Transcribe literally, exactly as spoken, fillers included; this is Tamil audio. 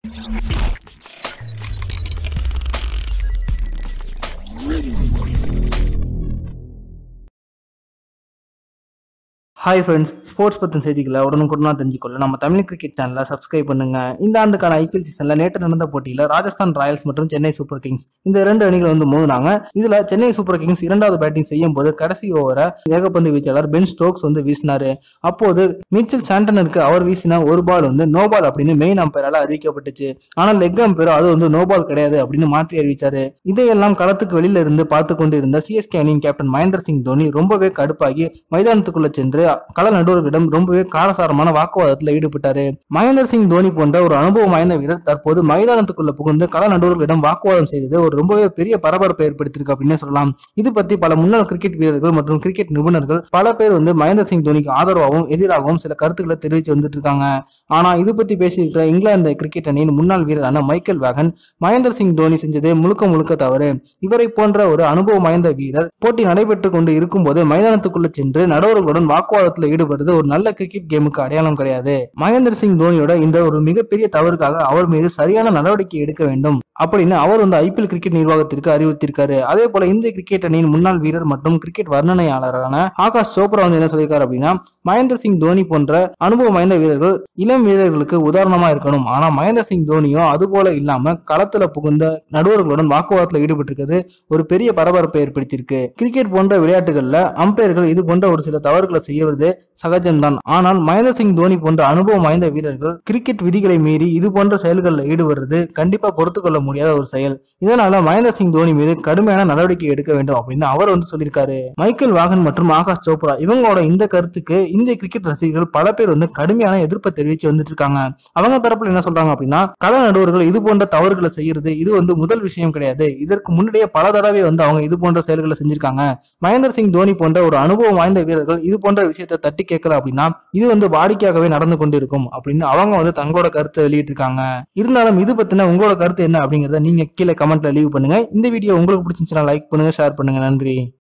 ஹாய் ஃப்ரெண்ட்ஸ், ஸ்போர்ட்ஸ் பற்றின செய்திகளை உடனுக்குடனா தெரிஞ்சுக்கொள்ள நம்ம தமிழ் கிரிக்கெட் சேனலை சப்ஸ்கிரைப் பண்ணுங்க. இந்த ஆண்டுக்கான ஐபிஎல் சீசன்ல நேற்று நடந்த போட்டியில் ராஜஸ்தான் ராயல்ஸ் மற்றும் சென்னை சூப்பர் கிங்ஸ் இந்த இரண்டு அணிகள் வந்து மோதினாங்க. இதுல சென்னை சூப்பர் கிங்ஸ் இரண்டாவது பேட்டிங் செய்யும் போது கடைசி ஓவரை வேகப்பந்து வீச்சாளர் பென் ஸ்டோக்ஸ் வந்து வீசினாரு. அப்போது மிச்சல் சாண்டனருக்கு அவர் வீசின ஒரு பால் வந்து நோ பால் அப்படின்னு மெயின் அம்பையரால அறிவிக்கப்பட்டுச்சு. ஆனால் லெக் அம்பையர் அது வந்து நோ பால் கிடையாது அப்படின்னு மாற்றி அறிவிச்சாரு. இதையெல்லாம் களத்துக்கு வெளியில இருந்து பார்த்து கொண்டு இருந்த சிஎஸ்கே அணியின் கேப்டன் மகேந்திர சிங் தோனி ரொம்பவே கடுப்பாகி மைதானத்துக்குள்ள சென்று கள நடுவர்களிடம் ரொம்பவே காரசாரமான வாக்குவாதத்தில் ஈடுபட்டாரு. மகேந்திர சிங் தோனி போன்ற ஒரு அனுபவம் வாய்ந்த வீரர் தற்போது மைதானத்துக்குள்ள புகுந்து கள நடுவர்களிடம் வாக்குவாதம் செய்தது ஒரு ரொம்பவே பெரிய பரபரப்பை ஏற்படுத்தியிருக்கு அப்படின்னு சொல்லலாம். இது பத்தி பல முன்னாள் கிரிக்கெட் வீரர்கள் மற்றும் கிரிக்கெட் நிபுணர்கள் பல பேர் வந்து மகேந்திர சிங் தோனிக்கு ஆதரவாகவும் எதிராகவும் சில கருத்துக்களை தெரிவித்து வந்துட்டு இருக்காங்க. ஆனா இது பத்தி பேசியிருக்கிற இங்கிலாந்து கிரிக்கெட் அணியின் முன்னாள் வீரரான மைக்கேல் வேகன் மகேந்திர சிங் தோனி செஞ்சதே முழுக்க முழுக்க தவறு. இவரை போன்ற ஒரு அனுபவம் வாய்ந்த வீரர் போட்டி நடைபெற்றுக் கொண்டு இருக்கும் போது மைதானத்துக்குள்ள சென்று நடுவர்களுடன் வாக்குவாதம் ஈடுபடுறது ஒரு நல்ல கிரிக்கெட் கேமுக்கு அடையாளம் கிடையாது. மகேந்திர சிங் தோனியோட இந்த ஒரு மிகப்பெரிய தவறுக்காக அவர் மீது சரியான நடவடிக்கை எடுக்க வேண்டும் அப்படின்னு அவர் வந்து ஐபிஎல் கிரிக்கெட் நிர்வாகத்திற்கு அறிவுறுத்திருக்காரு. அதே போல இந்திய கிரிக்கெட் அணியின் முன்னாள் வீரர் மற்றும் கிரிக்கெட் வர்ணனையாளரான ஆகாஷ் சோப்ரா வந்து என்ன சொல்லியிருக்காரு அப்படின்னா, மகேந்திர சிங் தோனி போன்ற அனுபவம் வாய்ந்த வீரர்கள் இளம் வீரர்களுக்கு உதாரணமா இருக்கணும். ஆனா மகேந்திர சிங் தோனியோ அது போல இல்லாம களத்துல புகுந்த நடுவர்களுடன் வாக்குவாதத்தில் ஈடுபட்டிருக்கிறது ஒரு பெரிய பரபரப்பை ஏற்படுத்தியிருக்கு. கிரிக்கெட் போன்ற விளையாட்டுகள்ல அம்பையர்கள் இது போன்ற ஒரு சில தவறுகளை செய்வது சகஜம்தான். ஆனால் மகேந்திர சிங் தோனி போன்ற அனுபவம் வாய்ந்த வீரர்கள் கிரிக்கெட் விதிகளை மீறி இது போன்ற செயல்களில் ஈடுபடுறது கண்டிப்பா பொறுத்து கொள்ள முடியாத ஒரு செயல். இதனால மகேந்திர சிங் தோனி மீது கடுமையான நடவடிக்கை எடுக்க வேண்டும் அப்படின்னு அவர் வந்து சொல்லியிருக்காரு. மைக்கேல் வாகன் மற்றும் ஆகாஷ் சோப்ரா இவங்களோட இந்த கருத்துக்கு இந்திய கிரிக்கெட் ரசிகர்கள் பல பேர் வந்து கடுமையான எதிர்ப்பை தெரிவித்து வந்துட்டு இருக்காங்க. அவங்க தரப்புல என்ன சொல்றாங்க அப்படின்னா, கள நடுவர்கள் இது போன்ற தவறுகளை செய்யறது இது வந்து முதல் விஷயம் கிடையாது. இதற்கு முன்னாடியே பல தடவை வந்து அவங்க இது போன்ற செயல்களை செஞ்சிருக்காங்க. மகேந்திர சிங் தோனி போன்ற ஒரு அனுபவம் வாய்ந்த வீரர்கள் இது போன்ற விஷயத்தை தட்டி கேட்கல அப்படின்னா இது வந்து வாடிக்கையாகவே நடந்து கொண்டிருக்கும் அப்படின்னு அவங்க வந்து தங்களோட கருத்தை வெளியிட்டு இருக்காங்க. இருந்தாலும் இது பத்தின உங்களோட கருத்து என்ன அப்படிங்கறத நீங்க கீழே கமெண்ட்ல லீவ் பண்ணுங்க. இந்த வீடியோ உங்களுக்கு பிடிச்சிருந்துச்சுன்னா லைக் பண்ணுங்க, ஷேர் பண்ணுங்க. நன்றி.